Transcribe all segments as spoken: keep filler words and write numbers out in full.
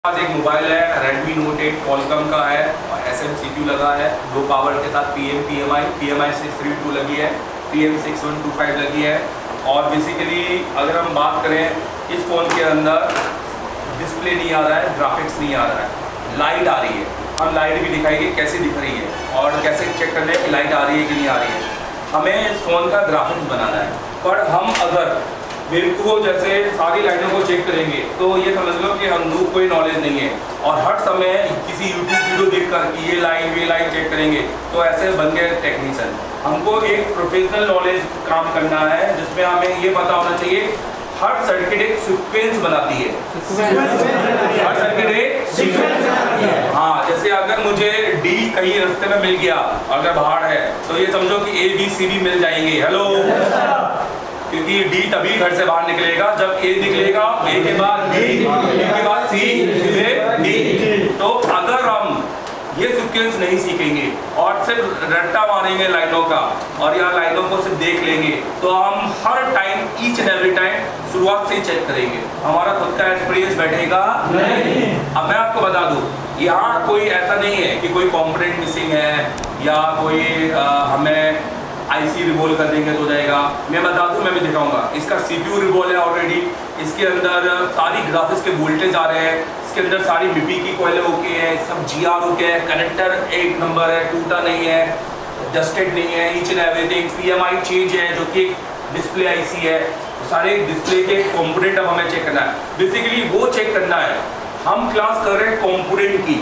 पास एक मोबाइल है Redmi Note eight Qualcomm का है और S M C P U लगा है, दो पावर के साथ P M P M I P M I six three two लगी है, P M six one two five लगी है। और बेसिकली अगर हम बात करें इस फ़ोन के अंदर डिस्प्ले नहीं आ रहा है, ग्राफिक्स नहीं आ रहा है, लाइट आ रही है। हम लाइट भी दिखाएंगे कैसे दिख रही है और कैसे चेक करना है कि लाइट आ रही है कि नहीं आ रही है। हमें इस फ़ोन का ग्राफिक्स बनाना है, पर हम अगर बिल्कुल जैसे सारी लाइनों को चेक करेंगे तो ये समझ लो कि हम लोग कोई नॉलेज नहीं है और हर समय किसी यूट्यूब वीडियो देखकर कि ये लाइन ये लाइन चेक करेंगे तो ऐसे बन गए टेक्नीशियन। हमको एक प्रोफेशनल नॉलेज काम करना है जिसमें हमें ये पता होना चाहिए हर सर्किट एक सीक्वेंस बनाती है, हर सर्किट एक सीक्वेंस बनाती है। हाँ, जैसे अगर मुझे डी कहीं रास्ते में मिल गया, अगर बाहर है तो ये समझो कि ए बी सी भी मिल जाएंगे। हेलो, क्योंकि डी तभी घर से बाहर निकलेगा जब ए निकलेगा, ए के बाद बी, बी के बाद सी, फिर डी। तो अगर हम ये सीक्वेंस नहीं सीखेंगे और सिर्फ रट्टा मारेंगे लाइनों का और या लाइनों को सिर्फ देख लेंगे तो हम हर time each and every time शुरुआत से चेक करेंगे, हमारा खुद का एक्सपीरियंस बैठेगा नहीं। अब मैं आपको बता दूं, यहाँ कोई ऐसा नहीं है कि कोई कंपोनेंट मिसिंग है या कोई आ, हमें आईसी रिवॉल्व कर देंगे तो हो जाएगा। मैं बता दूं, मैं भी दिखाऊंगा। इसका सीपीयू रिवॉल्व है ऑलरेडी, इसके अंदर सारी ग्राफिक्स के वोल्टेज आ रहे हैं, इसके अंदर सारी बीपी की कोयले ओके है, सब जीआर ओके है, कनेक्टर एक नंबर है, टूटा नहीं है, डस्टेड नहीं है, each and everything. PMI change है जो कि डिस्प्ले आईसी है, सारे डिस्प्ले के कंपोनेंट अब हमें चेक करना है। बेसिकली वो चेक करना है, हम क्लास कर रहे हैं कंपोनेंट की,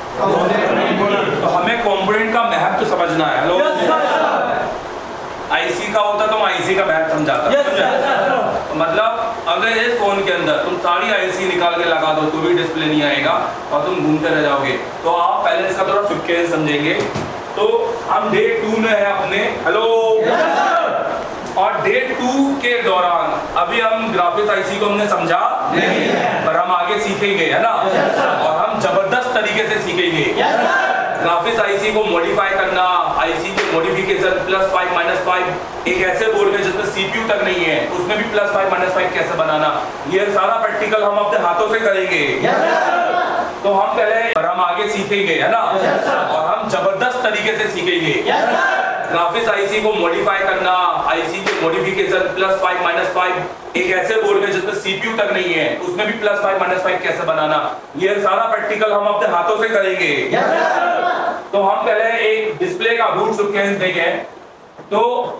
तो हमें कंपोनेंट का महत्व समझना है। हेलो, आईसी का होता तो आईसी का महत्व समझाता। yes, तो मतलब अगर इस फोन के अंदर तुम सारी आईसी निकाल के लगा दो तो भी डिस्प्ले नहीं आएगा और तुम घूमते रह जाओगे। तो आप पहले इसका थोड़ा सीक्वेंस समझेंगे। तो हम डे टू में है अपने। हेलो, yes, और डे टू के दौरान अभी हम ग्राफिक्स आईसी को हमने समझा नहीं है, पर हम आगे सीखेंगे, है ना। yes, और हम जबरदस्त तरीके से सीखेंगे yes, ग्राफिक्स आईसी को मॉडिफाई करना, आईसी के modification, plus five minus five, एक ऐसे बोर्ड में जिसमें सीपीयू तक नहीं है उसमें भी प्लस फाइव माइनस फाइव कैसे बनाना, ये सारा प्रैक्टिकल हम अपने हाथों से करेंगे। yes, तो हम पहले और हम आगे सीखेंगे, है ना। yes, और हम जबरदस्त तरीके से सीखेंगे yes, ग्राफिक्स आईसी को मॉडिफाई करना, आईसी के modification, plus five minus five, एक ऐसे बोर्ड में जिसमें सीपीयू तक नहीं है उसमें भी प्लस फाइव माइनस फाइव कैसे बनाना, ये सारा प्रैक्टिकल हम अपने हाथों से करेंगे। yes, तो हम पहले एक डिस्प्ले का रूट सीक्वेंस देखें। तो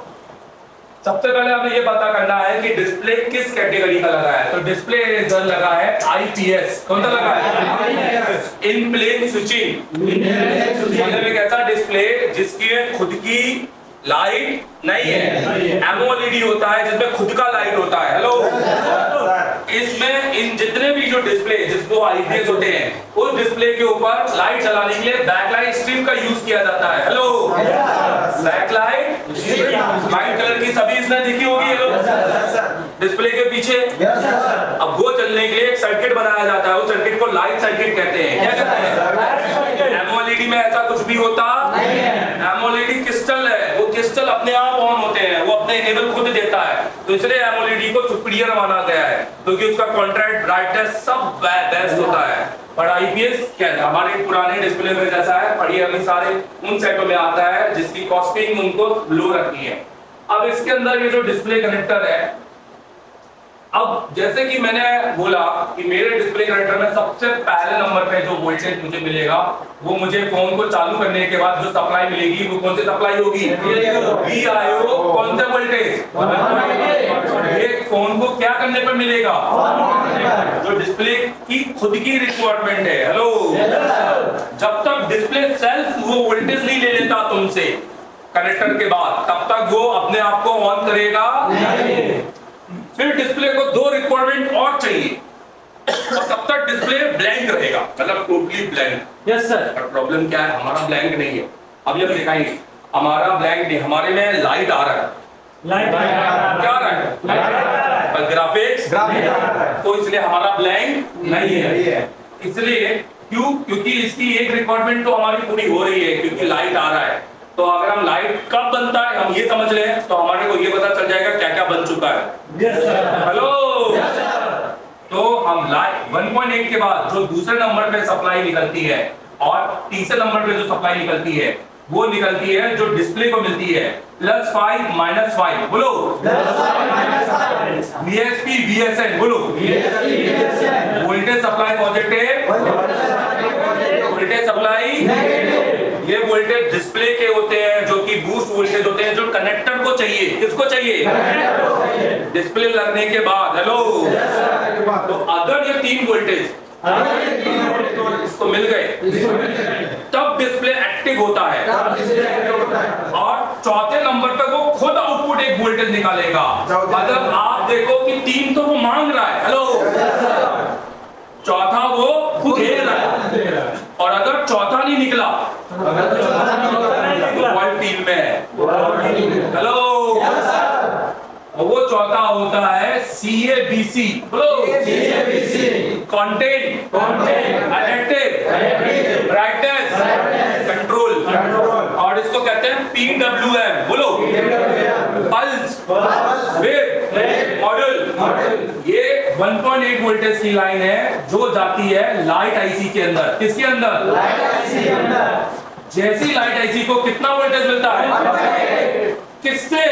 सबसे पहले हमें ये पता करना है कि डिस्प्ले किस कैटेगरी का लगा है। तो डिस्प्ले इरेजर लगा है आईपीएस। कौन सा लगा है? In plane switching. मतलब एक ऐसा डिस्प्ले जिसकी खुद की लाइट नहीं है, एमओएलईडी होता है जिसमें खुद का लाइट होता है। हेलो, इसमें इन जितने भी जो डिस्प्ले जिसको आईपीएस होते हैं उस डिस्प्ले के ऊपर लाइट चलाने के लिए बैकलाइट स्ट्रिप का यूज किया जाता है। हेलो, बैकलाइट व्हाइट कलर की सभी इसने देखी होगी ये लोग डिस्प्ले के पीछे। अब वो चलने के लिए एक सर्किट बनाया जाता है, उस सर्किट को लाइट सर्किट कहते हैं। क्या कहते हैं? एमओएलईडी में ऐसा कुछ भी होता नहीं है। एमओएलईडी क्रिस्टल है, वो क्रिस्टल अपने आप ऑन होते हैं, वो अपने इनेबल खुद देता है, तो इसलिए एमओएलईडी को सुपीरियर माना गया है क्योंकि उसका कॉन्ट्रास्ट ब्राइटनेस सब बेस्ट होता है। पर आईपीएस क्या है? हमारे पुराने डिस्प्ले में जैसा है, पढ़िए हमें सारे उन सेटों में आता है जिसकी कॉस्टिंग उनको लो रखनी है। अब इसके अंदर ये जो डिस्प्ले कनेक्टर है, अब जैसे कि मैंने बोला कि मेरे डिस्प्ले कनेक्टर में सबसे पहले नंबर पे जो वोल्टेज मुझे मिलेगा वो मुझे फोन को चालू करने के बाद जो सप्लाई मिलेगी वो कौन सी सप्लाई होगी? वीआईओ। कौन सा वोल्टेज? ये फोन को क्या करने पर मिलेगा? जो डिस्प्ले की खुद की रिक्वायरमेंट है। हेलो, जब तक डिस्प्ले सेल्फ वो वोल्टेज नहीं ले लेता तुमसे कनेक्टर के बाद, तब तक वो अपने आप को ऑन करेगा नहीं। फिर डिस्प्ले को दो रिक्वायरमेंट और चाहिए और तब तक डिस्प्ले ब्लैंक रहेगा, मतलब टोटली ब्लैंक। Yes sir. पर प्रॉब्लम क्या है? हमारा ब्लैंक नहीं है। अब ये दिखाएंगे, हमारा ब्लैंक नहीं, हमारे में लाइट आ रहा है। लाइट क्या आ रहा है? पर ग्राफिक्स तो इसलिए हमारा ब्लैंक नहीं है। इसलिए क्यों? क्योंकि इसकी एक रिक्वायरमेंट तो हमारी पूरी हो रही है क्योंकि लाइट आ रहा है। तो अगर हम लाइट कब बनता है हम ये समझ लें तो हमारे को ये पता चल जाएगा क्या क्या बन चुका है। yes, हेलो, yes, तो हम लाइट वन पॉइंट एट के बाद जो दूसरे नंबर पे सप्लाई निकलती है और तीसरे नंबर पे जो सप्लाई निकलती है वो निकलती है जो डिस्प्ले को मिलती है प्लस फाइव माइनस फाइव, बोलो वीएसपी वीएसएन, बोलो voltage supply positive, voltage supply ये वोल्टेज डिस्प्ले के होते हैं जो कि बूस्ट वोल्टेज होते हैं जो कनेक्टर को चाहिए, किसको चाहिए, डिस्प्ले लगने के बाद। हेलो, तो अगर ये तीन वोल्टेज इसको मिल गए तब डिस्प्ले एक्टिव होता है और चौथे नंबर पे वो खुद आउटपुट एक वोल्टेज निकालेगा। मतलब आप देखो कि तीन तो वो मांग रहा है, हेलो, चौथा वो खुद दे रहा है और अगर चौथा नहीं निकला तो पॉइंट तीन में है, हेलो, वो चौथा होता है सी ए बी सी, बोलो कंटेंट, एडिटिव, ब्राइटनेस, कंट्रोल, और इसको कहते हैं पी डब्ल्यू एम, बोलो पल्स विड्थ मॉडल। ये वन पॉइंट एट वोल्टेज की लाइन है जो जाती है लाइट आईसी के अंदर, किसके अंदर, लाइट आईसी के अंदर। जैसी लाइट आईसी को कितना वोल्टेज मिलता है, किससे,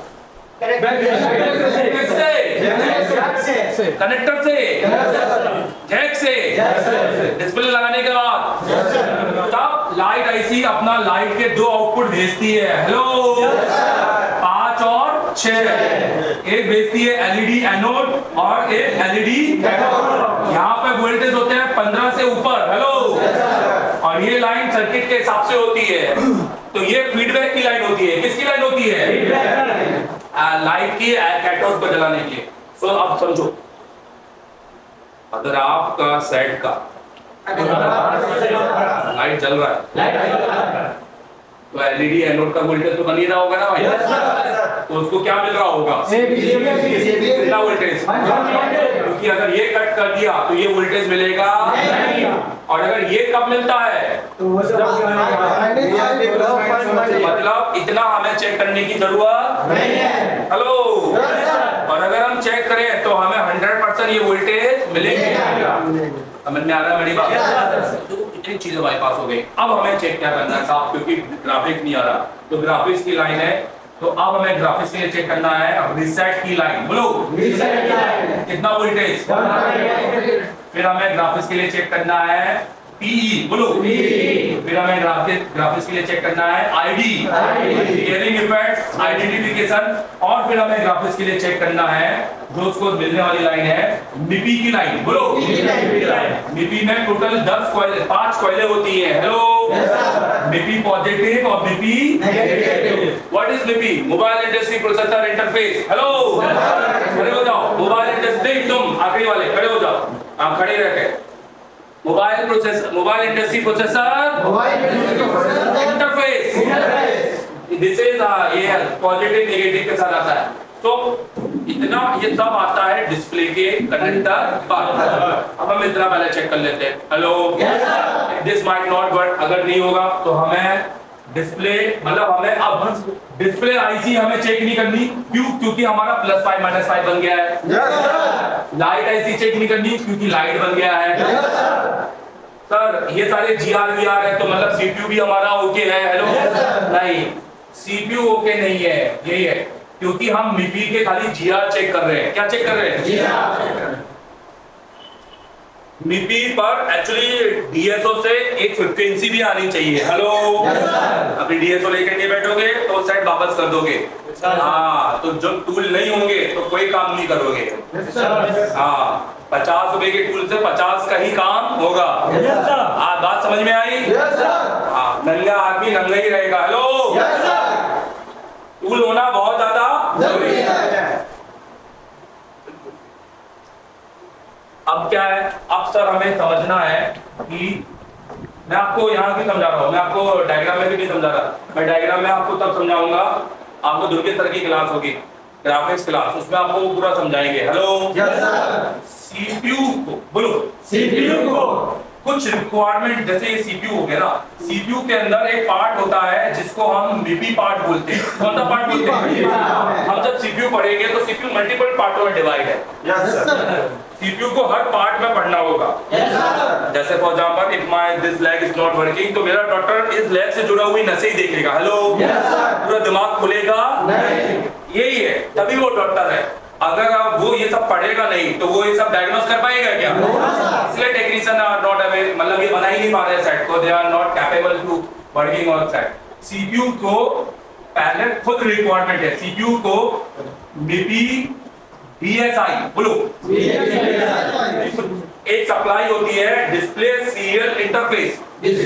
किससे, कनेक्टर से, जैक से, डिस्प्ले लगाने के बाद तब लाइट आईसी अपना लाइट के दो आउटपुट भेजती है, हेलो, पांच और छह, एक भेजती है एलईडी एनोड और एक एलईडी कैथोड। यहाँ पे वोल्टेज होते हैं पंद्रह से ऊपर, हेलो, और ये लाइन सर्किट के हिसाब से होती है, तो ये फीडबैक की लाइन होती है, किसकी लाइन होती है, लाइट की कैथोड को जलाने के। सो so, अब समझो, अगर आपका सेट का लाइट जल रहा है तो एलईडी एनोड का वोल्टेज तो बन ही रहा होगा ना भाई, तो उसको क्या मिल रहा होगा, कितना वोल्टेज, क्योंकि अगर ये कट कर दिया तो ये वोल्टेज मिलेगा, और अगर ये कब मिलता है तो मतलब इतना हमें चेक करने की जरूरत नहीं है, हेलो, और अगर हम चेक करें तो हमें हंड्रेड परसेंट ये वोल्टेज मिलेंगे। समझ में आ रहा है मेरी बात, देखो कितनी चीजें बाईपास हो गई। अब हमें चेक क्या करना है साहब, क्योंकि ग्राफिक नहीं आ रहा, तो ग्राफिक्स की लाइन है, तो अब हमें ग्राफिक्स के लिए चेक करना है रिसेट की लाइन, बोलो रिसेट की लाइन, कितना वोल्टेज, फिर हमें ग्राफिक्स के लिए चेक करना है पीई, बोलो पीई, फिर हमें ग्राफिक्स के लिए चेक करना है आईडी, हियरिंग इफेक्ट्स, आइडेंटिफिकेशन, और फिर हमें ग्राफिक्स के लिए चेक करना है जो उसको मिलने वाली लाइन है मिपी की लाइन, बोलो मिपी में टोटल दस कॉइल, पांच कॉइलें होती है, हेलो, मिपी पॉजिटिव और MIPI negative. What is MIPI, mobile industry processor interface, hello, खड़े हो जाओ, मोबाइल इंडस्ट्री, तुम आखिरी वाले खड़े हो जाओ, आप खड़े रह के, mobile processor, mobile industry processor interface, this is ये पॉजिटिव नेगेटिव के साथ आता है। तो इतना ये सब आता है डिस्प्ले के कनेक्टर पर। अब हम इतना पहले चेक कर लेते हैं, hello, this might not work, अगर नहीं होगा तो हमें डिस्प्ले, मतलब हमें अब डिस्प्ले आईसी हमें चेक नहीं करनी, क्यों, क्योंकि हमारा प्लस फाइव माइनस फाइव बन गया है। yes, लाइट आईसी चेक नहीं करनी क्योंकि लाइट बन गया है। yes, सर ये सारे जीआर वीआर है तो मतलब सीपीयू भी हमारा ओके है, हेलो, yes, नहीं, सीपीयू ओके नहीं है, यही है, क्योंकि हम मिपी के खाली जीआर चेक कर रहे हैं। क्या चेक कर रहे हैं, जीआर। मिपी पर एक्चुअली डीएसओ से एक फ्रीक्वेंसी भी आनी चाहिए, हेलो, अभी डीएसओ लेके नहीं बैठोगे तो सेट वापस कर दोगे, हाँ, तो जो टूल नहीं होंगे तो कोई काम नहीं करोगे, हाँ, पचास रुपए के टूल से पचास का ही काम होगा। हाँ, बात समझ में आई, हाँ, नंगा आदमी नंगा ही रहेगा, हेलो, टूल होना बहुत ज्यादा जरूरी है। अब क्या है, अब सर हमें समझना है कि मैं आपको यहाँ भी समझा रहा हूँ, मैं आपको डायग्राम में भी नहीं समझा रहा, मैं डायग्राम में आपको तब समझाऊंगा, आपको दुर्गे सर की क्लास होगी, ग्राफिक्स क्लास, उसमें आपको पूरा समझाएंगे, हेलो, सीपीयू को, बोलो सीपीयू को कुछ रिक्वायरमेंट, जैसे ये सीपीयू हो गया ना, सीपीयू के अंदर एक पार्ट होता है जिसको हम मीपी पार्ट बोलते हैं। कौन सा पार्ट बोलते हैं? हम जब सीपीयू पढ़ेंगे तो सीपीयू मल्टीपल पार्टों में डिवाइड है। Yes sir. सीपीयू को हर पार्ट में पढ़ना होगा। Yes sir. जैसे for example if my this leg is not working, तो मेरा डॉक्टर इस लेग से जुड़ा हुई नसें ही देखेगा। हेलो। Yes sir. पूरा दिमाग खुलेगा नहीं, यही है, तभी वो डॉक्टर है। अगर वो ये सब पढ़ेगा नहीं तो वो ये सब डायग्नोस कर पाएगा क्या? इसलिए टेक्नीशियन आर नॉट अवेलेबल, मतलब ये बना ही नहीं पा रहे सेट को, they are not capable to working on set. CPU को पहले खुद रिक्वायरमेंट है, सीपीयू को बीपी बीएसआई बोलो, एक सप्लाई होती है डिस्प्ले सीरियल इंटरफेस,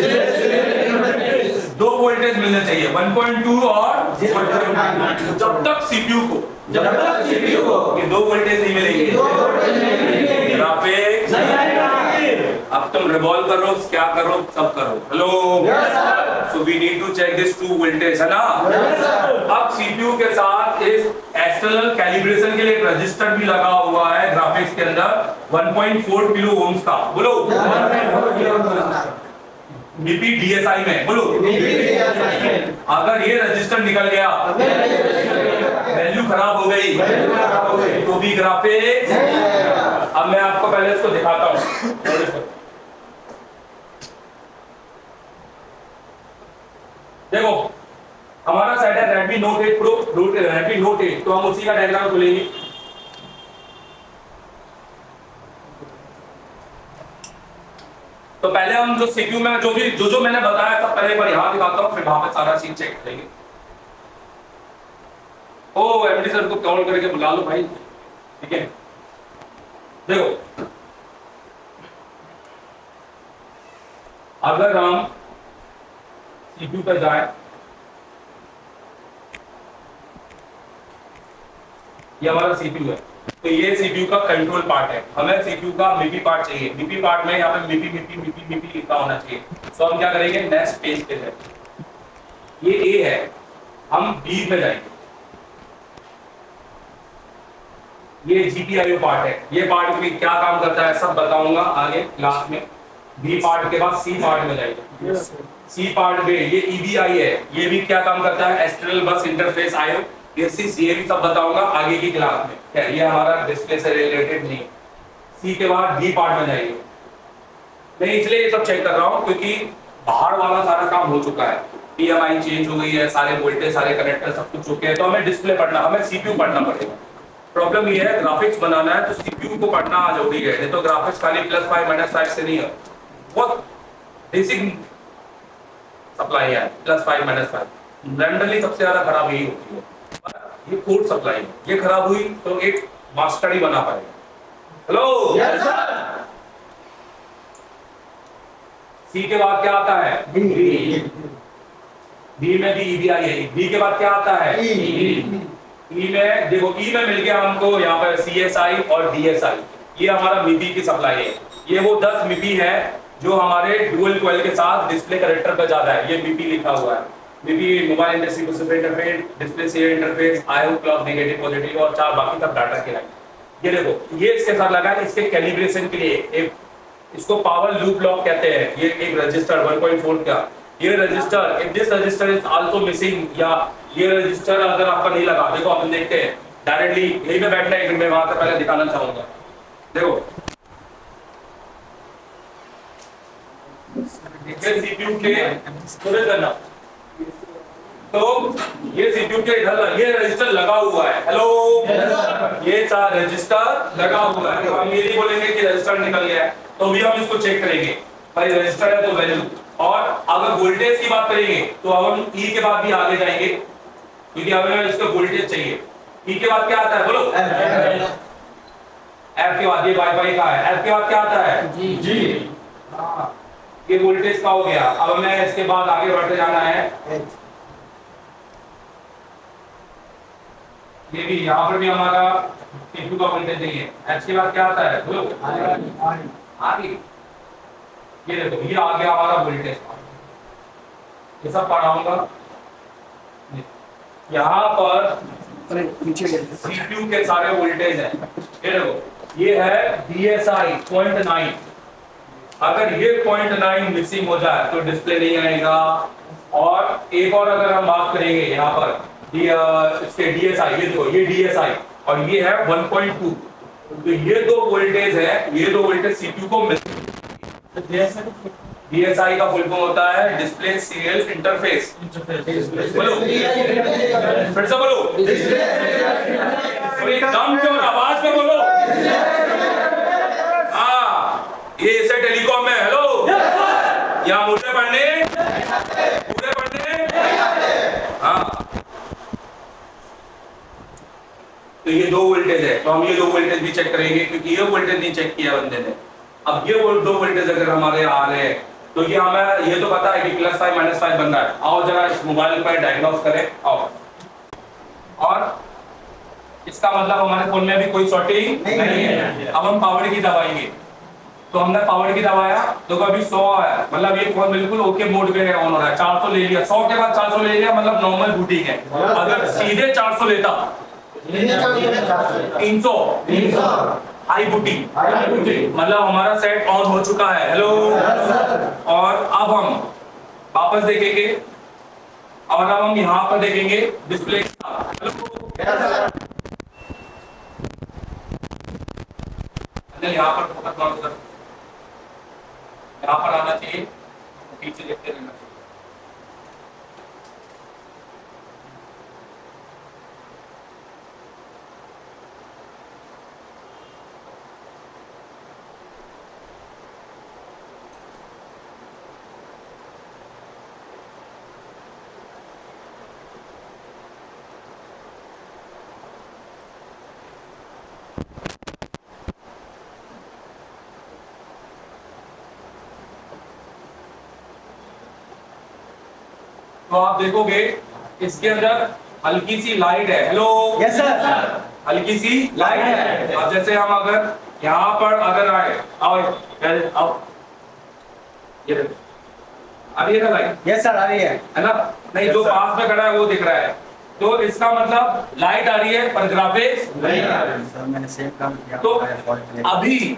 दो वोल्टेज मिलने चाहिए वन पॉइंट टू और जब तक सीपीयू को जब तक सीपीयू को ये दो वोल्टेज नहीं मिलेंगे ग्राफिक्स नहीं आएगा। अब तुम रिवॉल्व करो, क्या करो, सब करो। Hello. So we need to check this two voltage, है ना? अब सीपीयू के साथ इस एक्सटर्नल कैलिब्रेशन के लिए एक रजिस्टर भी लगा हुआ है ग्राफिक्स के अंदर one point four kilo ohms का, बोलो बीपी डीएसआई में, बोलो अगर ये रजिस्टर निकल गया, वैल्यू खराब हो गई तो भी ग्राफिक्स। अब मैं आपको पहले इसको दिखाता हूं। देखो हमारा सेट है Redmi Note eight Pro, Redmi Note eight, तो हम उसी का डायग्राम खोलेंगे। तो पहले हम जो सीपीयू में जो भी जो जो मैंने बताया सब पहले पर यहां दिखाता हूं, फिर वहां पे सारा चीज चेक करेंगे। ओ एमडी सर को कॉल करके बुला लो भाई, ठीक है? देखो अगर हम सीपीयू पर जाएं, ये हमारा सीपीयू है, तो ये सीपीयू का कंट्रोल पार्ट है। हमें सीपीयू का मीपी पार्ट चाहिए। मीपी पार्ट में यहाँ पे मीपी मीपी मीपी मीपी लिखा होना चाहिए। तो हम क्या करेंगे, नेक्स्ट पेज पे है, ये ए है, हम बी में जाएंगे। ये जीपीआईओ पार्ट है, ये पार्ट में क्या काम करता है सब बताऊंगा आगे क्लास में। बी पार्ट के बाद सी पार्ट में जाएंगे। सी पार्ट में ये ईबीआई है, ये भी क्या काम करता है, एक्सटर्नल बस इंटरफेस आईओ, ये भी सब बताऊंगा आगे की क्लास में। क्या ये हमारा डिस्प्ले से रिलेटेड नहीं। सी के बाद डी पार्ट में जाएंगे। मैं इसलिए ये सब चेक कर रहा हूं क्योंकि बाहर वाला सारा काम हो चुका है, पीएमआई चेंज हो गई है, सारे वोल्टेज सारे कनेक्टर सब कुछ चुके हैं, तो हमें डिस्प्ले पढ़ना, हमें सीपीयू पढ़ना पड़ेगा। प्रॉब्लम ये है ग्राफिक्स बनाना है तो सीपीयू को पढ़ना आ जरूरी है, नहीं तो ग्राफिक्स खाली प्लस फाइव माइनस फाइव से नहीं है, बहुत बेसिक सप्लाई है plus five minus five. Randomly सबसे ज्यादा खराब यही होती है, ये कोड सप्लाई, ये खराब हुई तो एक मास्टर ही बना पाएगा। हेलो। Yes sir. सी के बाद क्या आता है, बी। बी में भी ईबीआई है। बी के बाद क्या आता है, ई। ई में देखो, ई में मिल गया हमको यहाँ पर सीएसआई और डीएसआई, ये हमारा मीपी की सप्लाई है। ये वो दस मीपी है जो हमारे डुअल कॉइल के साथ डिस्प्ले कनेक्टर पर ज्यादा है, ये मीपी लिखा हुआ है। MIPI mobile industry processor interface, display से interface, IO clock negative positive और चार बाकी सब डाटा के लाइन। ये देखो ये इसके साथ लगा है, इसके कैलिब्रेशन के लिए एक, इसको पावर लूप लॉक कहते हैं। ये एक रजिस्टर वन पॉइंट फोर का, ये register, if this register is also missing, या ये रजिस्टर अगर आपका नहीं लगा, देखो अपन देखते हैं डायरेक्टली यहीं पे बैठना है, मैं वहां से पहले दिखाना चाहूंगा। देखो सीपीयू के स्टोरेज करना, तो ये सीपीयू के इधर ये रजिस्टर लगा हुआ है। हेलो। ये चार रजिस्टर लगा हुआ है, हम ये नहीं बोलेंगे कि रजिस्टर निकल गया है, तो भी हम इसको चेक करेंगे भाई रजिस्टर है तो वैल्यू। और अगर वोल्टेज की बात करेंगे तो हम ई के बाद भी आगे जाएंगे क्योंकि हमें इसका वोल्टेज चाहिए। ई के बाद क्या आता है बोलो, एफ के बाद ये वाईफाई का है, एफ के बाद क्या आता है, जी जी हाँ, ये वोल्टेज का हो गया। अब हमें इसके बाद आगे बढ़ते जाना है, ये भी यहाँ पर भी हमारा सीपीयू का वोल्टेज नहीं है। एच के बाद क्या आता है बोलो, आगे ये देखो ये आ गया हमारा वोल्टेज, ये सब पढ़ाऊंगा। यहाँ पर सीपीयू के सारे वोल्टेज हैं, ये देखो ये है डीएसआई पॉइंट नाइन, अगर ये पॉइंट नाइन मिसिंग हो जाए तो डिस्प्ले नहीं आएगा। और एक और अगर हम बात करेंगे यहाँ पर इसके डीएसआई, ये देखो ये डीएसआई और ये है वन पॉइंट टू, तो ये दो वोल्टेज है, ये दो वोल्टेज सीपीयू को मिलते हैं। डीएसआई का फुल फॉर्म होता है डिस्प्ले सीरियल इंटरफेस। बोलो फिर से बोलो, दम से और आवाज में बोलो। हाँ, ये इसे टेलीकॉम में। हेलो, यहाँ मुझे पढ़ने मुझे पढ़ने हाँ, तो ये दो वोल्टेज है, तो हम ये दो वोल्टेज भी चेक करेंगे क्योंकि ये वोल्टेज नहीं चेक किया बंदे ने। अब ये दो वोल्टेज अगर हमारे आ रहे हैं तो ये हमें ये तो पता है कि प्लस फाइव माइनस फाइव बन रहा है। आओ जरा इस मोबाइल पर डायग्नोस करें। आओ, और इसका मतलब हमारे फोन में भी कोई शॉर्टिंग नहीं, नहीं है। अब हम पावर की दबाएंगे, तो हमने पावर की दबाया तो कभी सौ है, मतलब ये फोन बिल्कुल ओके मोड पे है, ऑन हो रहा है। चार सौ ले लिया, सौ के बाद चार सौ ले लिया, मतलब नॉर्मल बूटिंग है। अगर सीधे चार सौ लेता तीन सौ हाई बूटिंग, मतलब हमारा सेट ऑन हो चुका है। हेलो, और अब हम वापस देखेंगे और अब हम यहाँ पर देखेंगे डिस्प्ले। यहाँ पर फोकस मारो, सर यहाँ पर आना चाहिए, पीछे देखते रहना चाहिए। तो आप देखोगे इसके अंदर हल्की सी लाइट है। हेलो, यस सर, हल्की सी लाइट है। अब जैसे हम अगर यहाँ पर अगर आए, आओ आओ, ये आ रही है ना लाइट? यस सर, आ रही है, है ना? नहीं, जो पास में खड़ा है वो दिख रहा है, तो इसका मतलब लाइट आ रही है पर ग्राफिक्स नहीं आ रहा है। सर मैंने सेम काम किया। तो अभी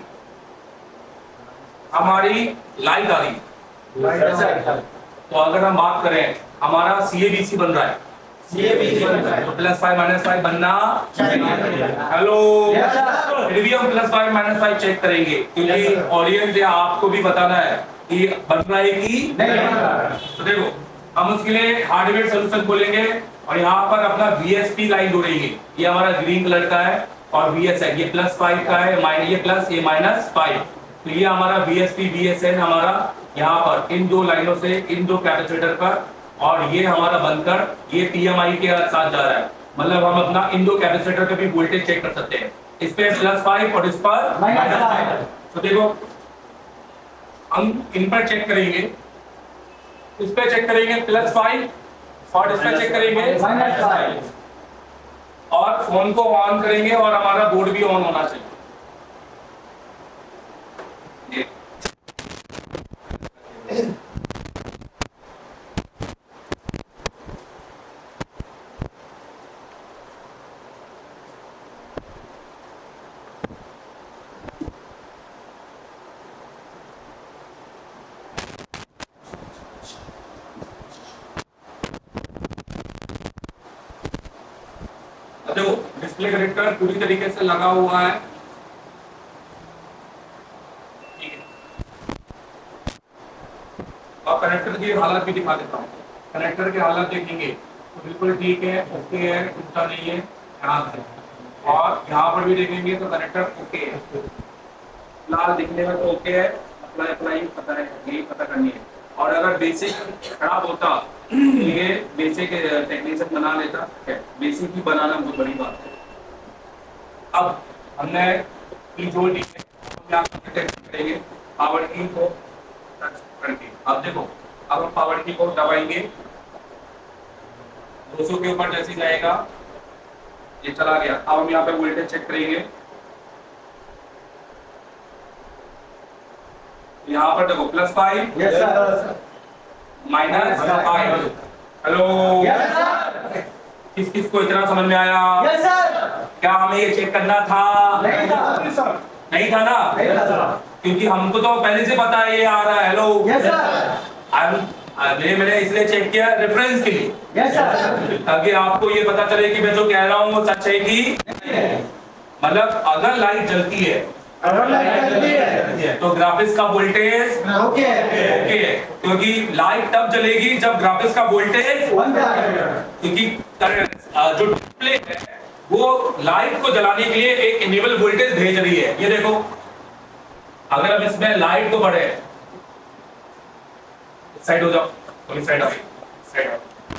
हमारी लाइट आ रही है। तो अगर हम बात करें, हमारा सीएबीसी बन रहा है, सीएबीसी बन रहा है, तो प्लस फाइव माइनस फाइव बनना चाहिए। हेलो, फिर भी हम plus five minus five check करेंगे क्योंकि ऑडियंस या आपको भी बताना है कि बन रहा है कि नहीं बन रहा है। तो देखो, हम उसके लिए हार्डवेयर सोल्यूशन खोलेंगे और यहाँ पर अपना वीएसपी लाइन जोड़ेंगे। ये हमारा ग्रीन कलर का है और वीएस है, ये प्लस फाइव का है, माइनस ये प्लस ये माइनस फाइव, तो ये हमारा वीएसपी वीएसएन हमारा यहाँ पर इन दो लाइनों से इन दो कैपेसिटर पर, और ये हमारा बनकर ये पीएमआई के साथ जा रहा है। मतलब हम अपना इन दो कैपेसिटर पे भी वोल्टेज चेक कर सकते हैं, इस पे प्लस फाइव और इस पर माइनस फाइव। तो देखो, हम इन पर चेक करेंगे, इस पे चेक करेंगे प्लस फाइव और इस पे चेक करेंगे माइनस फाइव, और फोन को ऑन करेंगे और हमारा बोर्ड भी ऑन होना चाहिए। देखो, डिस्प्ले कनेक्टर पूरी तरीके से लगा हुआ है। ठीक है, अब कनेक्टर की हालत भी दिखा देता हूँ। कनेक्टर की हालत देखेंगे तो बिल्कुल ठीक है, ओके है, टूटा नहीं है यहाँ से, और यहाँ पर भी देखेंगे तो कनेक्टर ओके है, फिलहाल दिखने में तो ओके है। अप्लाई अप्लाई पता है, यही पता करनी है। और अगर बेसिक खराब होता तो ये बेसिक टेक्नीशियन बना लेता है, बेसिक ही बनाना बहुत बड़ी बात है। अब हमने की जोड़ दी है, करेंगे पावर की को टच करके। अब देखो, अब हम पावर की को दबाएंगे, दो सौ के ऊपर जैसे जाएगा ये चला गया। अब हम यहाँ पे वोल्टेज चेक करेंगे, यहाँ पर देखो plus five minus five. Hello, किस किस को इतना समझ में आया? Yes sir. क्या हमें ये चेक करना था? नहीं सर। नहीं था ना? क्योंकि हमको तो पहले से पता है ये आ रहा है। Hello yes sir. मैंने मैंने इसलिए चेक किया रेफरेंस के लिए, यस सर, ताकि आपको ये पता चले कि मैं जो कह रहा हूँ वो सच है कि मतलब अगर लाइट जलती है अगर लाइट जलती है तो ग्राफिक्स का वोल्टेज ओके ओके है, क्योंकि लाइट तब जलेगी जब ग्राफिक्स का वोल्टेज, क्योंकि जो डिस्प्ले है वो लाइट को जलाने के लिए एक इनेबल वोल्टेज भेज रही है। ये देखो, अगर हम इसमें लाइट को बढ़े, साइड हो जाओ, थोड़ी साइड आओ, साइड आओ।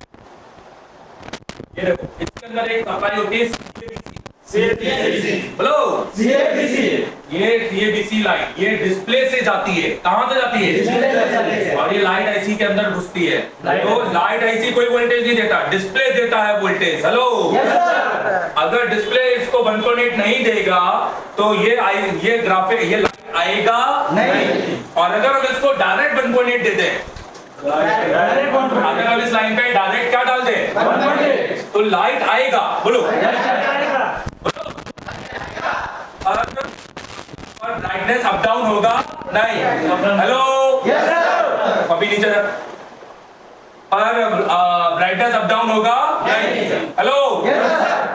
ये देखो, इसके अंदर एक सप्लाई होती है सीएबीसी, बोलो सीएबीसी। ये सीएबीसी लाइट ये डिस्प्ले से जाती है, कहां से जाती है? डिस्प्ले से जाती है। और ये लाइट आईसी के अंदर घुसती है। तो लाइट आईसी कोई वोल्टेज नहीं देता, डिस्प्ले देता है वोल्टेज। Hello yes sir. अगर डिस्प्ले इसको वन पॉइंट एट नहीं देगा तो ये आई, ये ग्राफिक ये लाइट आएगा नहीं। और अगर हम इसको डायरेक्ट वन पॉइंट एट दे दें, अगर हम इस लाइन पे डायरेक्ट क्या डाल दें तो लाइट आएगा, बोलो और ब्राइटनेस अप डाउन होगा नहीं। Hello yes sir. कॉपी नीचे पर ब्राइटनेस अप डाउन होगा नहीं। Hello yes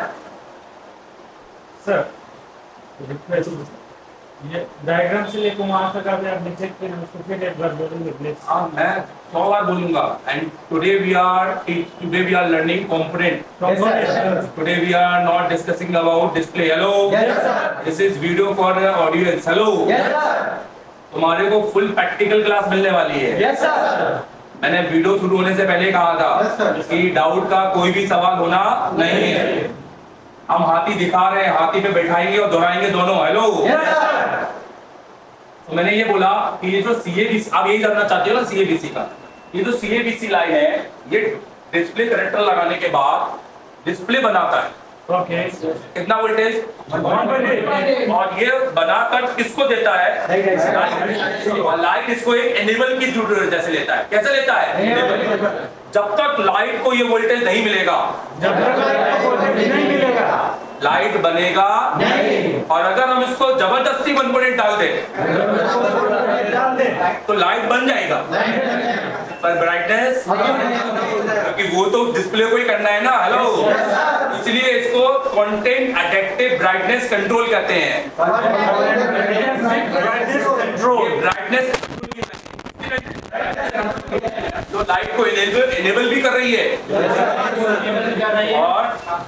sir. सर ये डायग्राम से लेकर वहां तक आप नीचे के उसको फिर एक बार बोलेंगे प्लीज। हाँ मैं सौ बार बोलूंगा। And today we are today we are learning component. Today we are not discussing about display. Hello this is video for audience. Hello yes sir. तुम्हारे को फुल प्रैक्टिकल क्लास मिलने वाली है। Yes sir. मैंने वीडियो शुरू होने से पहले कहा था कि डाउट का कोई भी सवाल होना नहीं है। हम हाथी दिखा रहे हैं, हाथी पे बैठाएंगे और दोहराएंगे दोनों। Hello yes sir. तो मैंने ये बोला कि ये जो सीएबीसी, आप यही जानना चाहते हो ना सीएबीसी का, ये जो सीएबीसी लाइन है ये डिस्प्ले कनेक्टर लगाने के बाद डिस्प्ले बनाता है। ओके कितना वोल्टेज? और ये बनाकर किसको देता है? और लाइट इसको एक एनेबल की जैसे लेता है। कैसे लेता है? जब तक लाइट को ये वोल्टेज नहीं मिलेगा, जब तक लाइट को वोल्टेज नहीं मिलेगा लाइट बनेगा नहीं। और अगर हम इसको जबरदस्ती वन पॉइंट एट डाल दे तो लाइट बन जाएगा, पर ब्राइटनेस, क्योंकि वो तो डिस्प्ले को ही करना है ना। हेलो इसलिए इसको कंटेंट अडेप्टिव ब्राइटनेस कंट्रोल कहते हैं। ब्राइटनेस जो लाइट को इनेबल इनेबल भी कर रही है और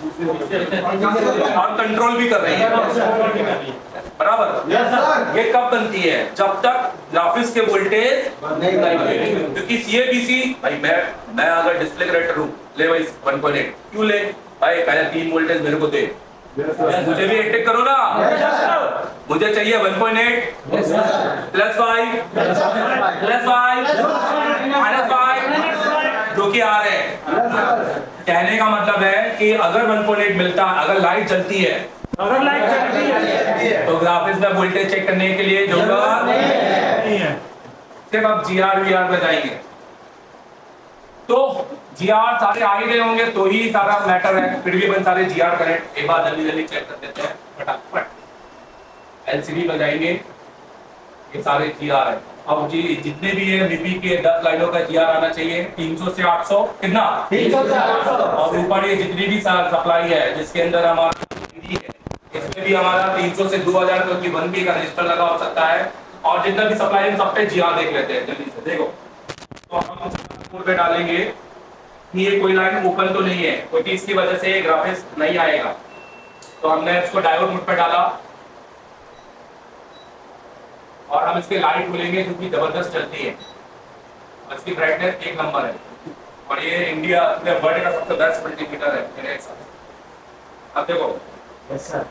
और कंट्रोल भी कर रही है, बराबर। ये कब बनती है? जब तक ग्राफिक्स के वोल्टेज नहीं, क्योंकि सीएबीसी भाई मैं मैं अगर डिस्प्ले कनेक्टर हूं, ले भाई वन पॉइंट एट क्यों ले भाई, पहले तीन वोल्टेज मेरे को दे, मुझे भी अटैक करो ना। मुझे चाहिए one point eight plus five plus five minus five जो कि आ रहे हैं। कहने का मतलब है कि अगर वन पॉइंट एट मिलता है, अगर लाइट जलती है, अगर लाइट जलती है तो ग्राफिक्स में वोल्टेज चेक करने के लिए जरूरत नहीं है। सिर्फ आप जीआर वीआर में जाएंगे तो जीआर सारे आ ही रहे होंगे तो ही सारा मैटर है। फिर भी अपन सारे जीआर कनेक्ट एक बार जल्दी जल्दी चेक कर देते हैं फटाफट। एलसीडी लगाएंगे, ये सारे जीआर है। अब जी जितने भी है बीपी के दस लाइनों का जीआर आना चाहिए, तीन सौ से आठ सौ कितना तीन सौ से आठ सौ। और ऊपर ये जितनी भी सप्लाई है जिसके अंदर हमारा है, इसमें भी हमारा तीन सौ से दो हजार की वन बी का रजिस्टर लगा हो सकता है। और जितना भी सप्लाई है सब पे जीआर देख लेते हैं जल्दी से। देखो तो हम मोड पे डालेंगे कि ये कोई लाइन ओपन तो नहीं है, क्योंकि इसकी वजह से ग्राफिक्स नहीं आएगा। तो हमने इसको डायोड मोड पे डाला और हम इसके लाइट खोलेंगे क्योंकि जबरदस्त चलती है। इसकी ब्राइटनेस एक नंबर है और ये इंडिया में वर्ल्ड का सबसे बेस्ट मल्टीमीटर है मेरे हिसाब। अब देखो यस सर।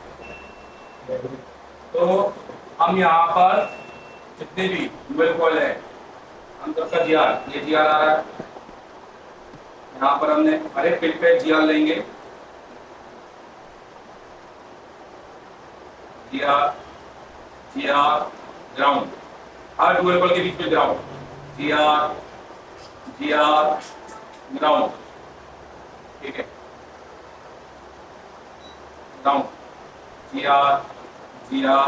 तो हम यहाँ पर जितने भी ड्यूअल कॉल है हम सबका जीआर, ये जीआर आ रहा है। यहाँ पर हमने हर एक पिन पे जीआर लेंगे, जीआर जीआर ग्राउंड, हर ड्यूअल कॉल के बीच में ग्राउंड, जीआर जीआर ग्राउंड, ठीक है, ग्राउंड जीआर जीआर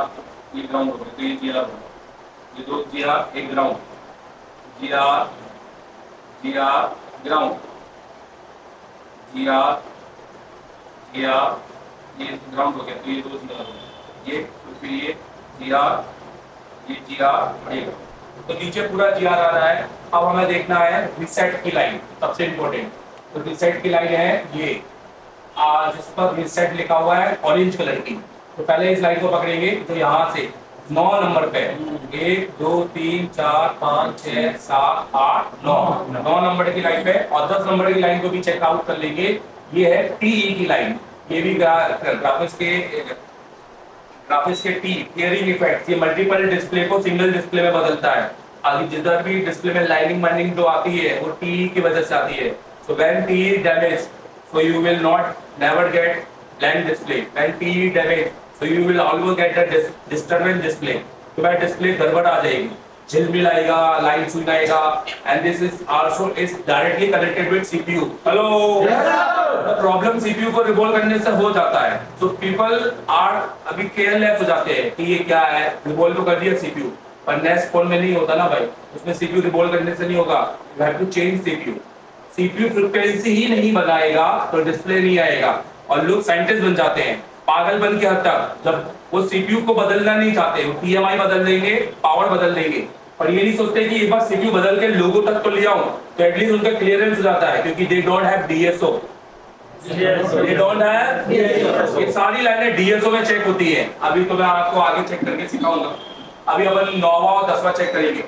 ये ग्राउंड हो गया, तो ये जी आर होगा, ये दो जी आर एक ground, G R G R ground, G R G R ये ग्राउंड हो गया, तो ये दो जी आर हो गया, ये तो फिर ये जी आर ये जी आर बढ़ेगा, तो नीचे पूरा जी आर आ रहा है। अब हमें देखना है रिसेट की लाइन, सबसे इंपॉर्टेंट। तो रिसेट की लाइन है ये आ, जिस पर रिसेट लिखा हुआ है ऑरेंज कलर की। तो पहले इस लाइन को पकड़ेंगे, तो यहाँ से नौ नंबर पे एक दो तीन चार पाँच छह सात आठ नौ नौ नंबर की लाइन पे, और दस नंबर की लाइन को भी चेक आउट कर लेंगे। ये है टीई की लाइन, ये भी ग्राफिक्स के ग्राफिक्स के टी टीयरिंग इफेक्ट, ये मल्टीपल डिस्प्ले को सिंगल डिस्प्ले में बदलता है। आगे जिधर भी डिस्प्ले में लाइनिंग माइनिंग जो आती है वो टीई की वजह से आती है। So when TE damage so you will not never get blank display. When T E damage, so you will always get a dis disturbance display. तो वह डिस्प्ले गड़बड़ आ जाएगी, झिलमिल आएगा, लाइन सुन आएगा, and this is also is directly connected with C P U. Hello. Yes sir. The problem C P U को revolve करने से हो जाता है। So people are अभी केयरलेस हो जाते हैं कि ये क्या है, रिवॉल्व तो कर दिया C P U, पर नेक्स्ट फोन में नहीं होता ना भाई, उसमें C P U रिवॉल्व करने से नहीं होगा। You have to change C P U. CPU frequency ही नहीं बनाएगा तो डिस्प्ले नहीं आएगा, और लोग साइंटिस्ट बन जाते हैं पागलपन की हद तक, जब वो सीपीयू को बदलना नहीं चाहते, वो पीएमआई बदल देंगे, पावर बदल देंगे, पर ये नहीं सोचते कि एक बार सीपीयू बदल के लोगों तक तो ले आऊं तो एटलीस्ट उनका क्लियरेंस हो जाता है, क्योंकि they don't have DSO, they don't have ये सारी लाइनें डीएसओ में चेक होती है। अभी तो मैं आपको आगे चेक करके सिखाऊंगा। अभी अपन नौवां और दसवां चेक करेंगे।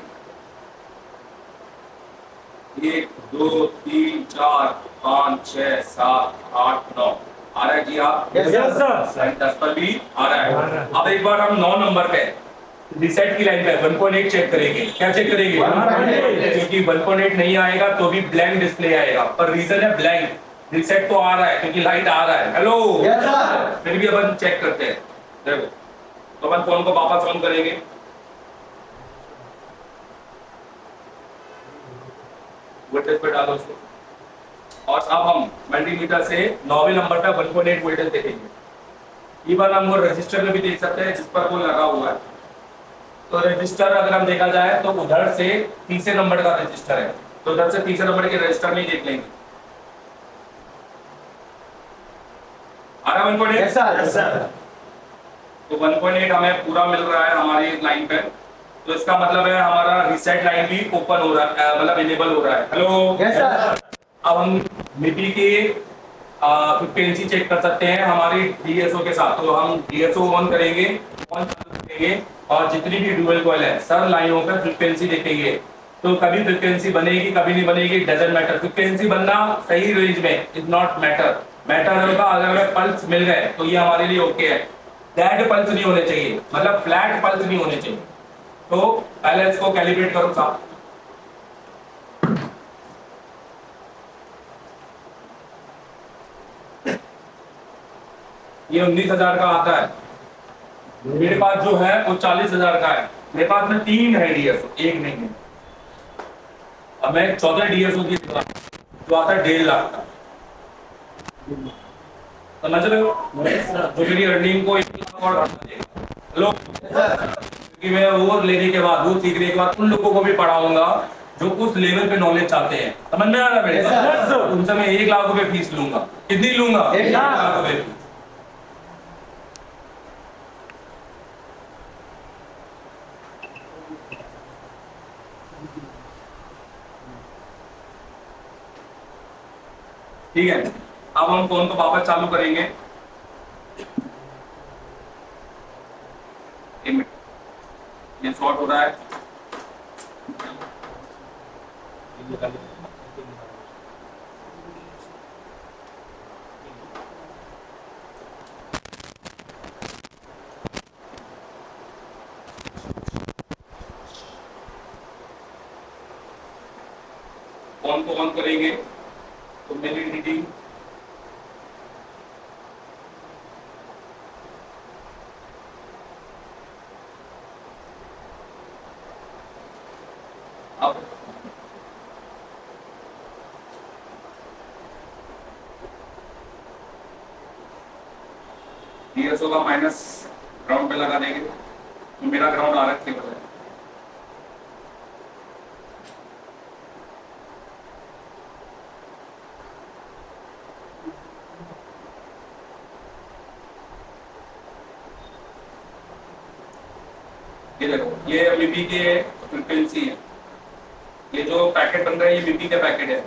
एक दो तीन चार पाँच छह सात आठ नौ आ रहा है जी आप? Yes, sir. दस पर भी आ रहा है। अब एक बार हम नौ नंबर पे रिसेट की लाइन पे वन पॉइंट एट चेक करेंगे। क्या चेक करेंगे? One point eight. क्योंकि वन पॉइंट एट नहीं आएगा तो भी ब्लैंक डिस्प्ले आएगा, पर रीजन है ब्लैंक, रिसेट तो आ रहा है क्योंकि लाइट आ रहा है। Hello Yes, sir. फिर भी अपन चेक करते हैं। देखो तो अपन फोन को वापस ऑन करेंगे, वोल्टेज पे डालो उसको, और अब हम मल्टीमीटर से नौवें नंबर पे वन पॉइंट एट वोल्टेज देखेंगे। इवन हम वो रजिस्टर में भी देख सकते हैं जिस पर वो लगा हुआ है। तो रजिस्टर अगर हम देखा जाए तो उधर से तीसरे नंबर का रजिस्टर है, तो उधर से तीसरे नंबर के रजिस्टर में ही देख लेंगे। आ रहा one point eight? Yes, sir. Yes, sir. तो वन पॉइंट एट हमें पूरा मिल रहा है हमारी लाइन पे, तो इसका मतलब है हमारा रीसेट लाइन भी ओपन हो रहा है, मतलब इनेबल हो रहा है। Hello Yes, sir. अब हम मिपी के फ्रीक्वेंसी चेक कर सकते हैं हमारी डीएसओ के साथ। तो हम डीएसओ ऑन करेंगे, ऑन करेंगे, और जितनी भी ड्यूअल कॉइल है सब लाइनों पर फ्रीक्वेंसी देखेंगे। तो कभी फ्रीक्वेंसी बनेगी कभी नहीं बनेगी, डजंट मैटर। फ्रीक्वेंसी बनना सही रेंज में इज नॉट मैटर, मैटर होगा अगर हमें पल्स मिल गए तो ये हमारे लिए ओके है। डेड पल्स नहीं होने चाहिए, मतलब फ्लैट पल्स नहीं होने चाहिए। तो पहले इसको कैलिब्रेट करो साहब। ये उन्नीस हजार का आता है, मेरे पास जो है वो चालीस हजार का है। मेरे पास में तीन है डीएसओ, एक नहीं है। अब मैं चौदह डीएसओ की जो आता है डेढ़ लाख का, समझ रहे हो? जो मेरी अर्निंग को एक लाख और बढ़ा देगा। हेलो कि मैं वो लेने के बाद, वो सीखने के बाद उन लोगों को भी पढ़ाऊंगा जो उस लेवल पे नॉलेज चाहते हैं। समझ में आ रहा है मेरे? yes, sir. उनसे मैं एक लाख रुपए फीस लूंगा। कितनी लूंगा? एक लाख रुपए फीस। ठीक है, अब हम फोन को वापस चालू करेंगे। एक मिनट, ये शॉर्ट हो रहा है। फोन को ऑन करेंगे तो मेरी रीडिंग अब डीएसओ का माइनस ग्राउंड पे लगा देंगे। मेरा ग्राउंड आ रहा है। ये देखो ये वीपी के फ्रीक्वेंसी है, ये जो पैकेट बन रहा है ये वीपी का पैकेट है,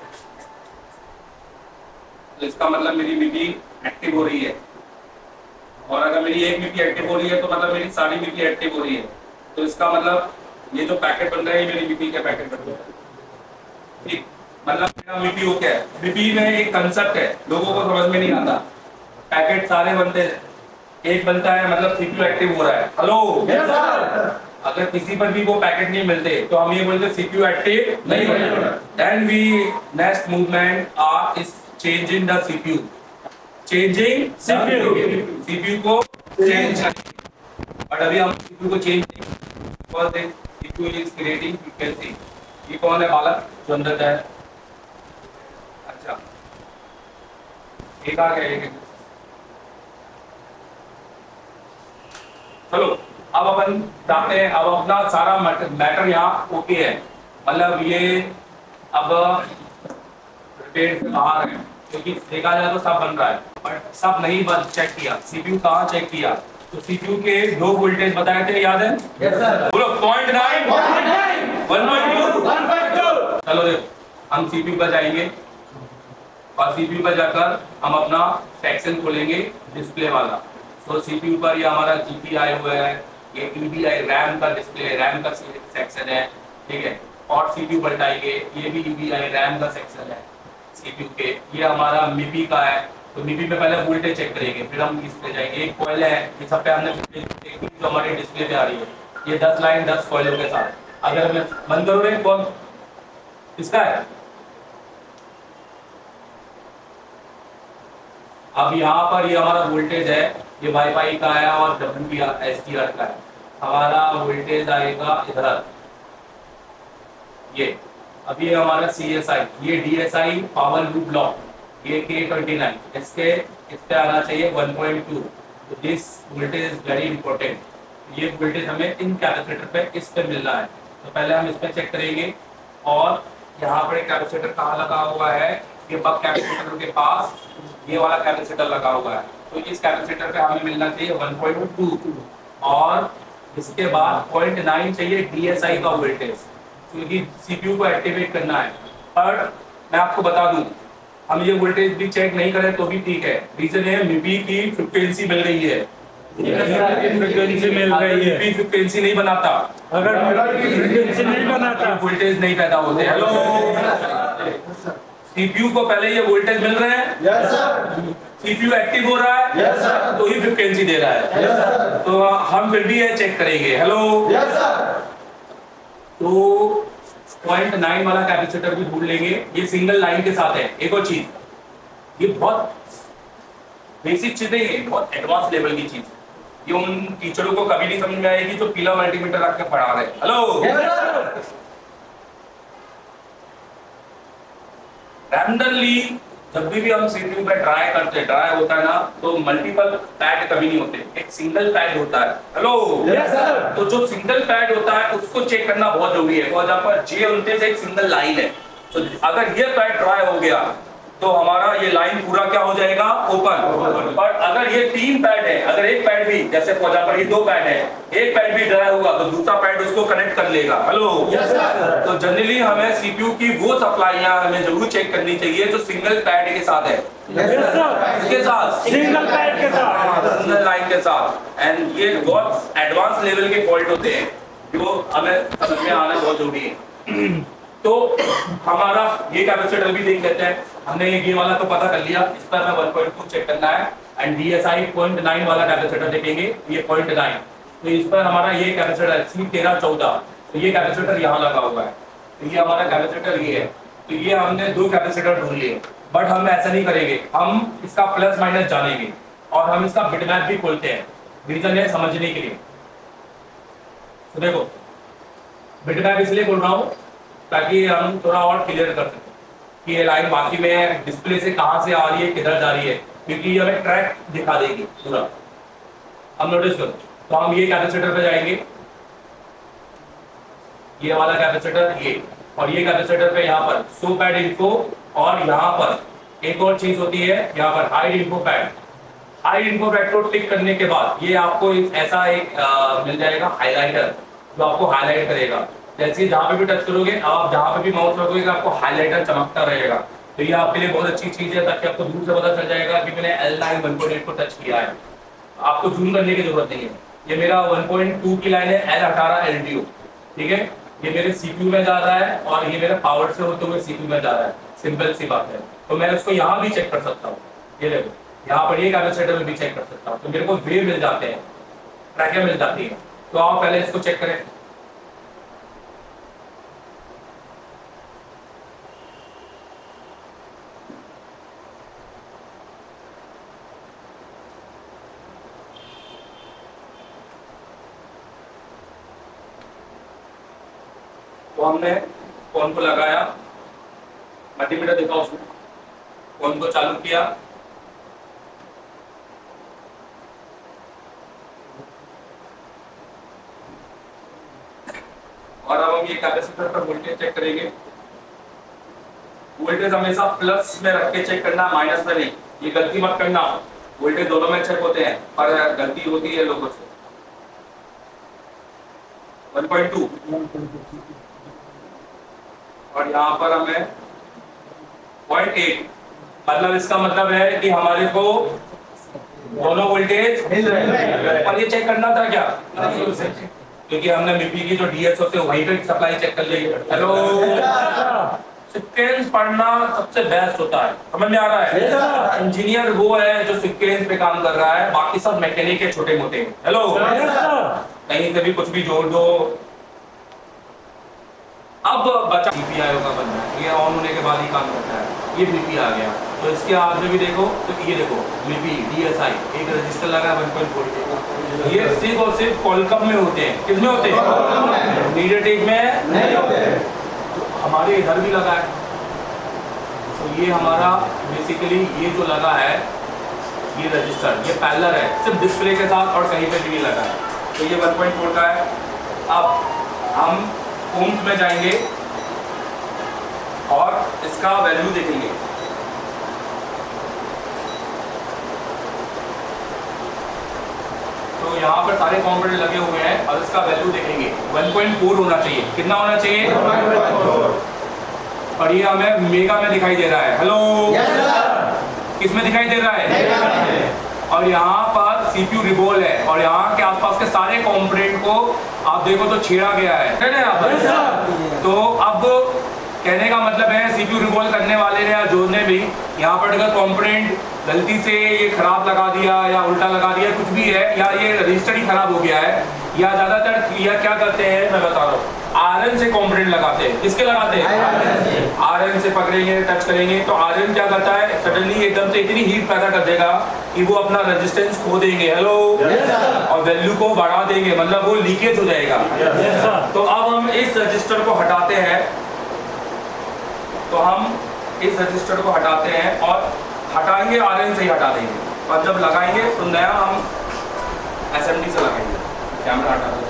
तो इसका मतलब मेरी वीपी एक्टिव हो रही है, और अगर मेरी एक वीपी एक्टिव हो रही है तो मतलब मेरी सारी वीपी एक्टिव हो रही है, तो इसका मतलब ये जो पैकेट बन रहा है ये मेरी वीपी का पैकेट बन रहा है। ठीक, मतलब मेरा वीपी हो क्या है, वीपी में एक कंसेप्ट है, लोगों को समझ में नहीं आता। पैकेट सारे बनते हैं, एक बनता है मतलब सीपीयू एक्टिव हो रहा है। Hello yes sir. अगर किसी पर भी वो पैकेट नहीं मिलते तो हम ये बोलते सीपीयू एक्टिव नहीं हो रहा। Then we next movement are is changing the CPU, changing CPU, CPU को चेंज करें। बट अभी हम सीपीयू को चेंज नहीं, because the CPU is creating frequency. ये कौन है बालक जो अंदर है? अच्छा एक आ गया एक। चलो अब अपन जाते हैं, अब अपना सारा मैटर यहाँ ओके है, मतलब ये अब रिपेयर से बाहर है, क्योंकि देखा जाए तो सब बन रहा है, बट सब नहीं बन चेक किया। सीपीयू कहाँ चेक किया? तो सीपीयू के दो वोल्टेज बताए थे, याद है? Yes sir. बोलो point nine, one point two, one point two. चलो देखो हम सीपीयू पर जाएंगे और सीपीयू पर जाकर हम अपना सेक्शन खोलेंगे डिस्प्ले वाला। तो सीपीयू पर ये हमारा जीपीआई हुआ है, ये ईबीआई रैम का डिस्प्ले, रैम का सेक्शन है, ठीक है। और सीपीयू पलटाएंगे, ये भी ईबीआई रैम का सेक्शन है सीपीयू के। ये हमारा मीपी का है, तो मीपी पे पहले वोल्टेज चेक करेंगे, फिर हम इस पे जाएंगे। एक कॉइल है, ये सब पे हमने देखी जो हमारे डिस्प्ले पे आ रही है, ये दस लाइन दस कॉइलों के साथ। अगर मैं बंद करो रे कौन इसका है? अब यहाँ पर ये हमारा वोल्टेज है, ये वाईफाई का है और डब्ल्यूआर एसडीआर का है। हमारा वोल्टेज आएगा इधर, ये अभी ये हमारा सीएसआई, ये डीएसआई पावर लूप ब्लॉक, ये के ट्वेंटी नाइन, इसके इस पे आना चाहिए वन पॉइंट टू। तो this voltage is very important. ये वोल्टेज हमें इन कैपेसिटर पे इस पे मिलना है, तो पहले हम इस पे चेक करेंगे। और यहाँ पर एक कैपेसिटर कहाँ लगा हुआ है? ये बक कैपेसिटर के पास ये वाला कैपेसिटर लगा हुआ है, तो इस कैपेसिटर पे हमें मिलना चाहिए वन पॉइंट टू, और इसके बाद पॉइंट नाइन चाहिए डीएसआई का वोल्टेज, क्योंकि सीपीयू को एक्टिवेट करना है। पर मैं आपको बता दूं, हम ये वोल्टेज भी चेक नहीं करें तो भी ठीक है। रीजन है मीपी की फ्रीक्वेंसी मिल गई है, फ्रीक्वेंसी मिल गई है। मीपी फ्रीक्वेंसी नहीं बनाता, अगर फ्रीक्वेंसी नहीं बनाता वोल्टेज नहीं पैदा होते। हेलो सीपीयू को पहले ये वोल्टेज मिल रहे हैं, यस सर। सीपीयू एक्टिव हो रहा है, यस सर। तो ही फ्रीक्वेंसी दे रहा है, यस सर। तो हम फिर भी ये चेक करेंगे। Hello yes sir. तो पॉइंट नाइन वाला कैपेसिटर भी ढूंढ लेंगे, ये सिंगल लाइन के साथ है। एक और चीज, ये बहुत बेसिक चीजें हैं, बहुत एडवांस लेवल की चीज, ये उन टीचरों को कभी नहीं समझ में आएगी जो पीला मल्टीमीटर रख के पढ़ा रहे हैं। Hello yes sir. रैंडमली जब भी, भी हम सीपीयू पे ट्राई करते हैं, ट्राई होता है ना, तो मल्टीपल पैड कभी नहीं होते, एक सिंगल पैड होता है। Hello yes sir. तो जो सिंगल पैड होता है उसको चेक करना बहुत जरूरी है, और जहाँ पर जे उनके से एक सिंगल लाइन है, तो अगर ये पैड ट्राई हो गया तो हमारा ये लाइन पूरा क्या हो जाएगा? ओपन। पर अगर ये तीन पैड है, अगर एक पैड भी, जैसे फॉर पर ये दो पैड है, एक पैड भी ड्राई होगा तो दूसरा पैड उसको कनेक्ट कर लेगा। Hello yes sir. तो जनरली हमें सीपीयू की वो सप्लाइयां हमें जरूर चेक करनी चाहिए जो सिंगल पैड के साथ है, यस सर। इसके साथ सिंगल पैड के साथ, सिंगल लाइन के साथ। एंड ये बहुत एडवांस लेवल के फॉल्ट होते हैं जो हमें समझ में आना बहुत जरूरी है। तो हमारा ये कैपेसिटर भी देख लेते हैं, हमने ये वाला तो पता कर लिया, इस पर हमें वन पॉइंट टू चेक करना है। एंड डीएसआई पॉइंट नाइन वाला कैपेसिटर देखेंगे, ये पॉइंट नाइन, तो इस पर हमारा ये कैपेसिटर सी तेरह चौदह, तो ये कैपेसिटर यहाँ लगा हुआ है, तो ये हमारा कैपेसिटर ये है। तो ये हमने दो कैपेसिटर ढूंढ लिए, बट हम ऐसा नहीं करेंगे, हम इसका प्लस माइनस जानेंगे और हम इसका बिटमैप भी खोलते हैं। रीजन है समझने के लिए। तो देखो बिटमैप इसलिए बोल रहा हूँ ताकि हम थोड़ा और क्लियर कर सकें कि ये लाइन बाकी में डिस्प्ले से कहां से आ रही है, किधर जा रही है, क्योंकि ये हमें ट्रैक दिखा देगी पूरा। हम नोटिस करो, तो हम ये कैपेसिटर पे जाएंगे, ये वाला कैपेसिटर ये, और ये कैपेसिटर पे यहाँ पर सो पैड इन्फो, और यहाँ पर एक और चीज होती है यहाँ पर hide info pad. Hide info pad को टिक करने के बाद ये आपको ऐसा एक आ, मिल जाएगा हाइलाइटर, जो आपको हाईलाइट करेगा। जैसे जहाँ पे भी टच करोगे, आप जहाँ पे भी माउस रखोगे आपको हाईलाइटर चमकता रहेगा। तो ये आपके लिए बहुत अच्छी चीज है, ताकि आपको दूर से पता चल जाएगा कि मैंने L nine one point eight को टच किया है। आपको जूम करने की जरूरत नहीं है। ये मेरा वन पॉइंट टू की लाइन है, एल अठारह एल डी ओ, ठीक है। ये मेरे सीपीयू में जा रहा है और ये मेरे पावर से होते हुए सीपीयू में जा रहा है, सिंपल सी बात है। तो मैं उसको यहाँ भी चेक कर सकता हूँ, ये देखो यहाँ पर ये कैपेसिटर में भी चेक कर सकता हूँ। तो मेरे को वेव मिल जाते हैं, ट्रैकर मिल जाती है। तो आप पहले इसको चेक करें। तो हमने फोन को लगाया, मल्टीमीटर दिखा उसको, फोन को चालू किया, और अब हम ये कैपेसिटर पर वोल्टेज चेक करेंगे। वोल्टेज हमेशा प्लस में रख के चेक करना, माइनस में नहीं। ये गलती मत करना, वोल्टेज दोनों में चेक होते हैं, पर गलती होती है लोगों से। वन पॉइंट टू, और यहाँ पर हमें पॉइंट एट, मतलब इसका मतलब है कि हमारे को दोनों वोल्टेज मिल रहे हैं। और ये चेक करना था क्या, क्योंकि हमने मिपी की जो डीएसओ से वहीं पे सप्लाई चेक कर ली है। हेलो, सीक्वेंस पढ़ना सबसे बेस्ट होता है, समझ में आ रहा है। इंजीनियर वो है जो सीक्वेंस पे काम कर रहा है, बाकी सब मैकेनिक है छोटे मोटे। हेलो, कहीं से भी कुछ भी जोड़ दो। अब बचा बीपीआई का बनना है, ये ऑन होने के बाद ही काम करता है। ये बीपी आ गया, तो इसके आगे भी देखो, तो ये देखो बीपी डीएसआई एक रजिस्टर लगा है वन पॉइंट फोर के। ये सिर्फ और सिर्फ कॉलकम में होते हैं। किसमें होते हैं? मीडियाटेक में नहीं होते। तो हमारे इधर भी लगा है। तो ये हमारा बेसिकली ये जो लगा है ये रजिस्टर, ये पैरेलल है, सिर्फ डिस्प्ले के साथ और कहीं पे भी नहीं लगा है। तो ये वन पॉइंट फोर का है। अब हम ओम्स में जाएंगे और इसका वैल्यू देखेंगे। तो यहाँ पर सारे कंपोनेंट लगे हुए हैं और इसका वैल्यू देखेंगे। वन पॉइंट फोर होना चाहिए। कितना होना चाहिए? और ये हमें मेगा में दिखाई दे रहा है। हेलो, किस में दिखाई दे रहा है? और यहाँ पर सीपीयू रिवॉल्व है और यहाँ के आसपास के सारे कंपोनेंट को आप देखो तो छेड़ा गया है, है ना यहाँ पर। तो अब कहने का मतलब है सीपीयू रिवॉल्व करने वाले ने या जो ने भी यहाँ पर अगर कंपोनेंट गलती से ये खराब लगा दिया या उल्टा लगा दिया, कुछ भी है, या ये रजिस्टर ही खराब हो गया है, या ज्यादातर या क्या करते हैं मैं बता रहा हूँ, आयरन से कंपोनेंट लगाते हैं। किसके लगाते हैं? आयरन से पकड़ेंगे, टच करेंगे तो आयरन क्या करता है, सडनली एकदम से इतनी हीट पैदा कर देगा कि वो अपना रेजिस्टेंस खो देंगे। हेलो, और वैल्यू को बढ़ा देंगे, मतलब वो लीकेज हो जाएगा। तो अब हम इस रजिस्टर को हटाते हैं, तो हम इस रजिस्टर को हटाते हैं और हटाएंगे आयरन से ही हटा देंगे, और जब लगाएंगे तो नया हम एसएमडी से लगाएंगे। कैमरा हटा दो।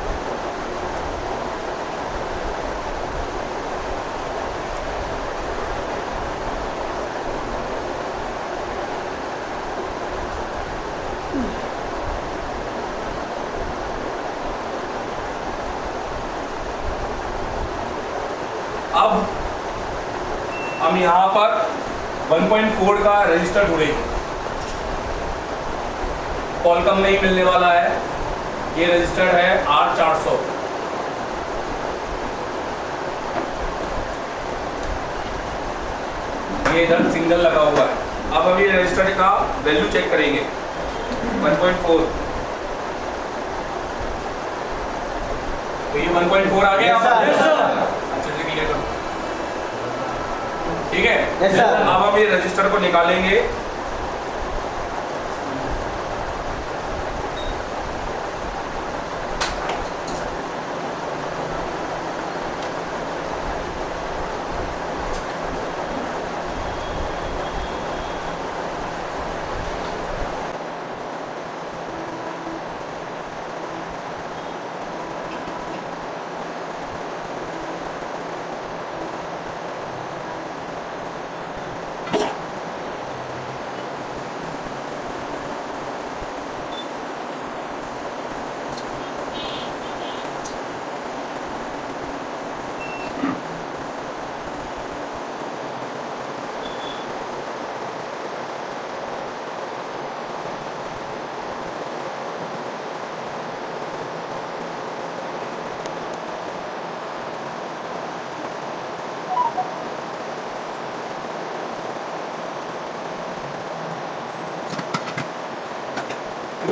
अब हम यहाँ पर वन पॉइंट फोर का रजिस्टर ढूंढेंगे। कॉलकम में ही मिलने वाला है। ये रजिस्टर है आर चार सौ। ये इधर सिंगल लगा हुआ है। अब हम ये रजिस्टर का वैल्यू चेक करेंगे। वन पॉइंट फोर, तो ये वन पॉइंट फोर आ गया। अच्छे से क्लियर करो, ठीक है। yes, अब हम ये रजिस्टर को निकालेंगे।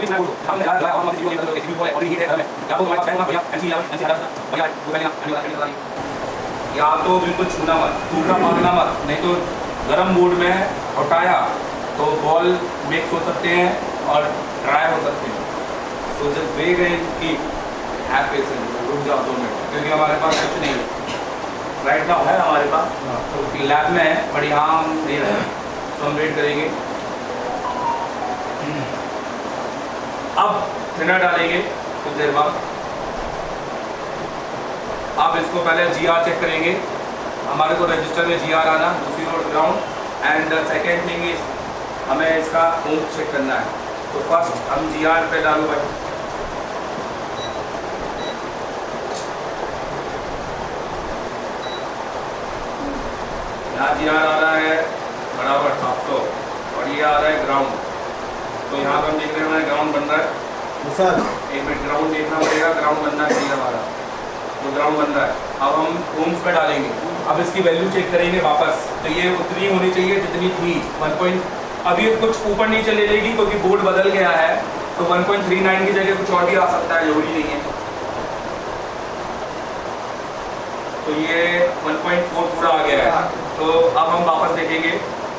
भी मैं बोलूं हम लगा लगा हम किसी को नहीं करते किसी को और हीट है घर में या तो हमारे पास फैन भैया एनसी इलेवन एनसी दस भैया वो पहले आने वाला करने वाली या तो बिल्कुल छूना मत टूटना मारना मत, नहीं तो गर्म मूड में हटाया तो बॉल मिक्स हो सकते हैं और ड्राई हो सकते हैं। सो जस्ट वे गए कि हैव पेशेंस, रुक जाओ दो मिनट, क्योंकि हमारे पास कुछ नहीं है राइट नाउ है हमारे पास, तो लैब में है बट यहाँ हम दे रहे हैं, तो हम वेट करेंगे। अब थिनर डालेंगे कुछ देर बाद। आप इसको पहले जी आर चेक करेंगे, हमारे को रजिस्टर में जी आर आना, दूसरी road ground and second thing is हमें इसका ओम चेक करना है। तो फर्स्ट हम जी आर पे डालो भाई, यहाँ जी आर आ रहा है बराबर सात सौ और ये आ रहा है ग्राउंड, तो यहाँ पर हम देख रहे हैं ग्राउंड बन रहा है सर, एक मिनट ग्राउंड देखना पड़ेगा, ग्राउंड बनना चाहिए हमारा, तो ग्राउंड बन रहा है। अब हम ओम्स पे डालेंगे, अब इसकी वैल्यू चेक करेंगे वापस, तो ये उतनी होनी चाहिए जितनी थी वन पॉइंट, अभी कुछ ऊपर नीचे ले लेगी क्योंकि बोर्ड बदल गया है, तो वन पॉइंट थ्री नाइन की जगह कुछ और भी आ सकता है, जरूरी नहीं है। तो ये वन पॉइंट फोर पूरा आ गया है, तो अब हम वापस देखेंगे।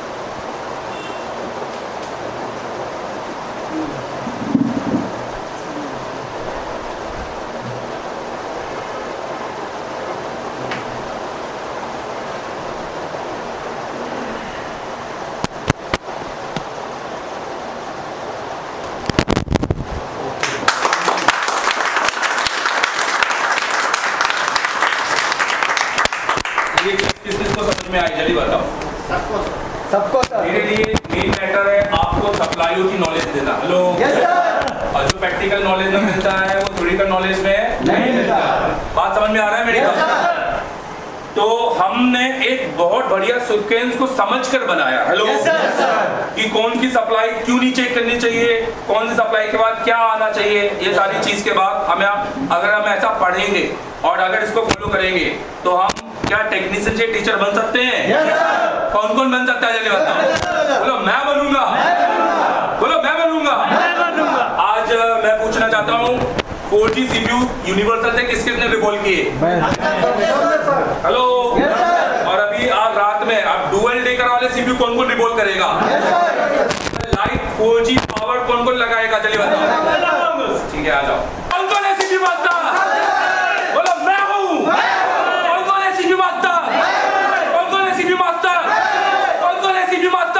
किस किस को समझ में आई जल्दी बताओ। सबको सबको सर। मेरे लिए मेन मैटर है आपको सप्लाइयों की नॉलेज देना। Hello yes sir. और जो प्रैक्टिकल नॉलेज में मिलता है वो थ्योरिटिकल नॉलेज में नहीं मिलता। बात समझ में आ रहा है मेरी? Yes sir. तो हमने एक बहुत बढ़िया सीक्वेंस को समझकर बनाया। Hello yes sir. कि कौन की सप्लाई क्यों नहीं चेक करनी चाहिए, कौन सी सप्लाई के बाद क्या आना चाहिए, ये सारी चीज के बाद हमें अगर हम ऐसा पढ़ेंगे और अगर इसको फॉलो करेंगे तो हम क्या टेक्नीशियन से टीचर बन सकते हैं? Yes sir. कौन कौन बन सकता है जल्दी बताओ। बोलो मैं बनूंगा, बोलो मैं बनूंगा। आज मैं पूछना चाहता हूँ फोर जी सीपीयू यूनिवर्सल से किस किसने रिवॉल्व किए? हेलो और अभी आज रात में अब डुअल डेकर वाले सीपीयू कौन कौन रिवॉल्व करेगा? लाइट फोर जी पावर कौन कौन लगाएगा चलिए बताओ। ठीक है आ जाओ। कौन कौन है सीपीयू मास्टर? बोलो मैं हूँ। कौन कौन है सीपीयू मास्टर? कौन कौन है सीपीयू मास्टर? कौन कौन है सीपीयू मास्टर?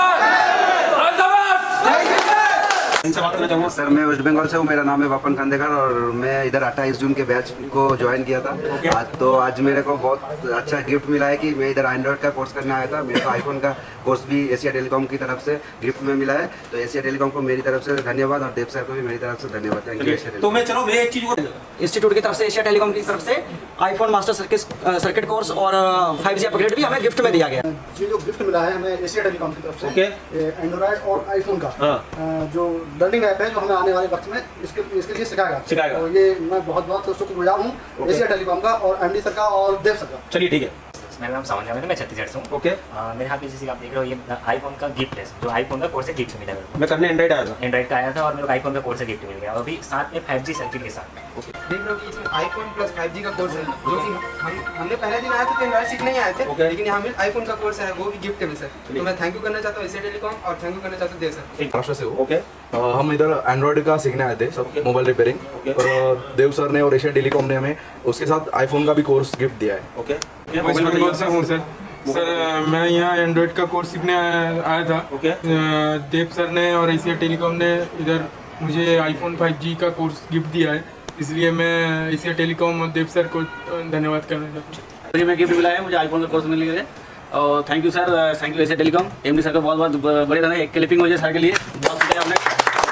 इनसे बात करना चाहूँगा सर। मैं वेस्ट बंगाल से हूँ, मेरा नाम है वापन खांडेकर और मैं इधर अट्ठाईस जून के बैच को ज्वाइन किया था। आज तो आज मेरे को बहुत अच्छा गिफ्ट मिला है कि मैं इधर एंड्रॉइड का कोर्स करने आया था। मेरे को आईफोन का कोर्स भी एशिया टेलीकॉम की तरफ से गिफ्ट में मिला है, तो एशिया टेलीकॉम को मेरी तरफ से धन्यवाद और देव सर को भी मेरी तरफ से धन्यवाद। Thank you. तो मैं चलो मैं एक चीज इंस्टीट्यूट की तरफ से एशिया टेलीकॉम की तरफ से iPhone master circuit circuit course और फाइव जी अपग्रेड भी हमें गिफ्ट में दिया गया। जी जो गिफ्ट मिला है हमें एशिया टेलीकॉम की तरफ से ओके एंड्रॉइड और आईफोन का जो लर्निंग ऐप है जो हमें आने वाले वक्त में इसके इसके लिए सिखाएगा सिखाएगा तो ये मैं बहुत बहुत शुक्रगुजार हूँ एशिया टेलीकॉम का और एमडी सर का और देव सर का। चलिए ठीक है। मेरा नाम सावन जावेद है, मैं छत्तीसगढ़ से हूँ। ओके मेरे हाथ में जैसे आप देख रहे हो ये आईफोन का गिफ्ट है, जो आईफोन का कोर्स से गिफ्ट मिला है। मैं करने एंड्रॉइड आया था एंड्रॉइड का आया था और मेरे को आईफोन का कोर्स से गिफ्ट मिल गया और अभी साथ में फाइव जी सर्किट के साथ। देख रहे हो कि इसमें आईफोन प्लस फाइव जी का कोर्स है, जो कि हम हमने पहले दिन आए थे तो एंड्रॉइड सीखने ही आए थे, लेकिन यहाँ में आईफोन का कोर्स है वो भी गिफ्ट है सर। तो मैं थैंक यू करना चाहता हूँ एशिया टेलीकॉम और थैंक यू करना चाहता हूँ देव सर। महाराष्ट्र से हूँ। ओके हम इधर एंड्रॉइड का सीखने आए थे सब मोबाइल रिपेयरिंग और देव सर ने और एशिया टेलीकॉम ने हमें उसके साथ आईफोन का भी कोर्स गिफ्ट दिया है। ओके वेस्ट बंगाल से हूँ सर। सर मैं यहाँ एंड्रॉइड का कोर्स सीखने आया था। ओके देव सर ने और एशिया टेलीकॉम ने इधर मुझे आईफोन फाइव जी का कोर्स गिफ्ट दिया है, इसलिए मैं एशिया टेलीकॉम और देव सर को धन्यवाद करना चाहता हूँ। मैं गिफ्ट मिला है मुझे आईफोन का कोर्स मिल गया और thank you sir, thank you Asia telecom MD sir को बहुत बहुत बड़े धन्यवाद। एक क्लिपिंग हो जाए सर के लिए बहुत शुक्रिया आपने।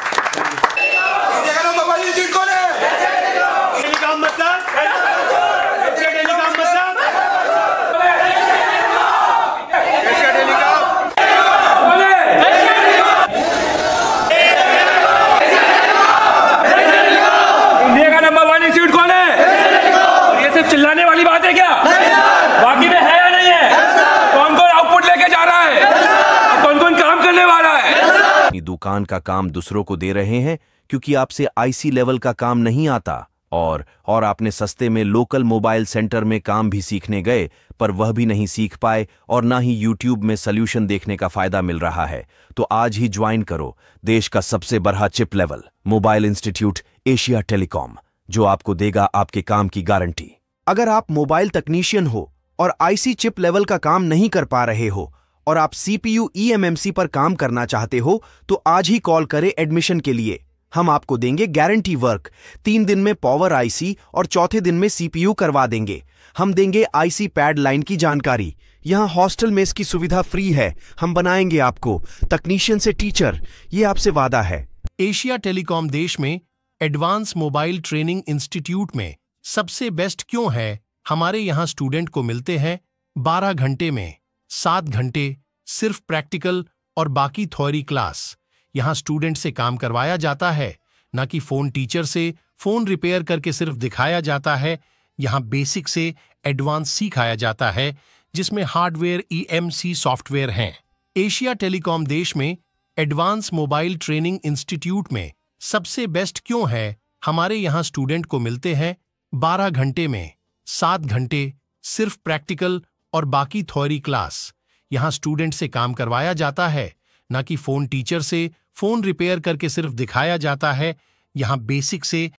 चिल्लाने वाली बात है क्या? बाकी में है या नहीं है? कौन कौन आउटपुट लेके जा रहा है? कौन कौन काम करने वाला है? दुकान का काम दूसरों को दे रहे हैं क्योंकि आपसे आईसी लेवल का काम नहीं आता, और और आपने सस्ते में लोकल मोबाइल सेंटर में काम भी सीखने गए पर वह भी नहीं सीख पाए और ना ही यूट्यूब में सल्यूशन देखने का फायदा मिल रहा है, तो आज ही ज्वाइन करो देश का सबसे बड़ा chip level mobile institute Asia telecom, जो आपको देगा आपके काम की गारंटी। अगर आप मोबाइल तकनीशियन हो और आईसी चिप लेवल का काम नहीं कर पा रहे हो और आप सीपीयू ईएमएमसी पर काम करना चाहते हो, तो आज ही कॉल करें एडमिशन के लिए। हम आपको देंगे गारंटी वर्क, तीन दिन में पावर आईसी और चौथे दिन में सीपीयू करवा देंगे। हम देंगे आईसी पैड लाइन की जानकारी। यहाँ हॉस्टल मेस की सुविधा फ्री है। हम बनाएंगे आपको तकनीशियन से टीचर, ये आपसे वादा है। एशिया टेलीकॉम देश में एडवांस मोबाइल ट्रेनिंग इंस्टीट्यूट में सबसे बेस्ट क्यों है? हमारे यहाँ स्टूडेंट को मिलते हैं बारह घंटे में सात घंटे सिर्फ प्रैक्टिकल और बाकी थ्योरी क्लास। यहाँ स्टूडेंट से काम करवाया जाता है, ना कि फोन टीचर से फोन रिपेयर करके सिर्फ दिखाया जाता है। यहाँ बेसिक से एडवांस सिखाया जाता है, जिसमें हार्डवेयर ईएमसी सॉफ्टवेयर हैं। एशिया टेलीकॉम देश में एडवांस मोबाइल ट्रेनिंग इंस्टीट्यूट में सबसे बेस्ट क्यों है? हमारे यहाँ स्टूडेंट को मिलते हैं बारह घंटे में सात घंटे सिर्फ प्रैक्टिकल और बाकी थ्योरी क्लास। यहाँ स्टूडेंट से काम करवाया जाता है, ना कि फोन टीचर से फोन रिपेयर करके सिर्फ दिखाया जाता है। यहाँ बेसिक से